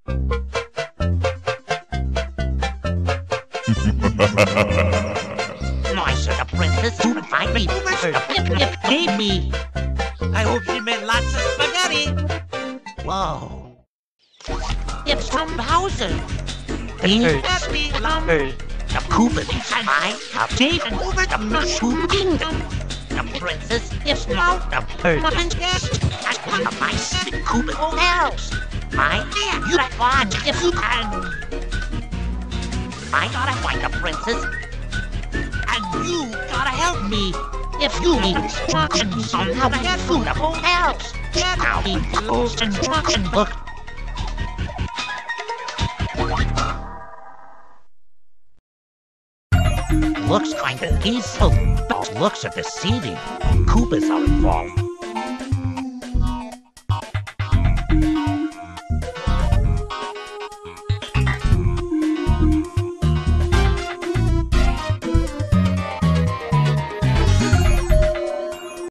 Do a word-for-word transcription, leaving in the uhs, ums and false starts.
Nice of the princess to invite me over the picnic gave me. I hope she meant lots of spaghetti. Whoa. It's from Bowser. These Hey. happy lump. Hey, The Koopas and I have taken over the Mushroom Kingdom. The princess is now the Hey. woman's guest at one of my six Koopa hotels. I dare you to watch if you can. I gotta find the princess, and you gotta help me. If you need instructions on how to get through the hotels, I'll be those instruction book. Looks kinda peaceful, but looks are deceiving. Koopas are involved.